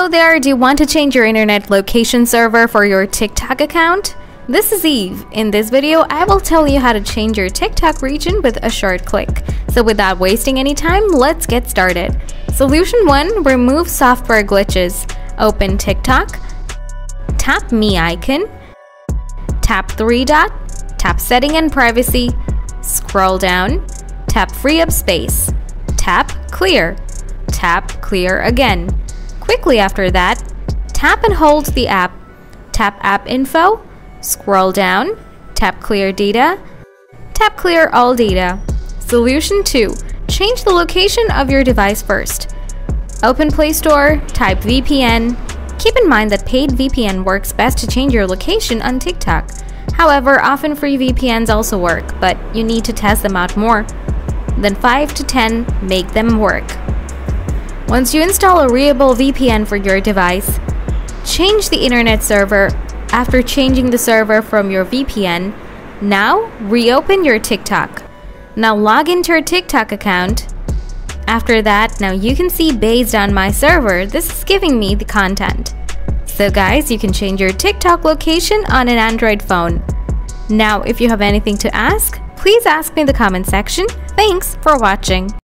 Hello there, do you want to change your internet location server for your TikTok account? This is Eve. In this video, I will tell you how to change your TikTok region with a short click. So without wasting any time, let's get started. Solution 1. Remove software glitches. Open TikTok, tap Me icon, tap 3 dot, tap Setting and Privacy, scroll down, tap Free up space, tap Clear again. Quickly after that, tap and hold the app, tap App Info, scroll down, tap Clear Data, tap Clear All Data. Solution 2. Change the location of your device first. Open Play Store, type VPN. Keep in mind that paid VPN works best to change your location on TikTok. However, often free VPNs also work, but you need to test them out more. Then 5 to 10 make them work. Once you install a reliable VPN for your device, change the internet server. After changing the server from your VPN, now reopen your TikTok. Now log into your TikTok account. After that, now you can see based on my server, this is giving me the content. So guys, you can change your TikTok location on an Android phone. Now, if you have anything to ask, please ask me in the comment section. Thanks for watching.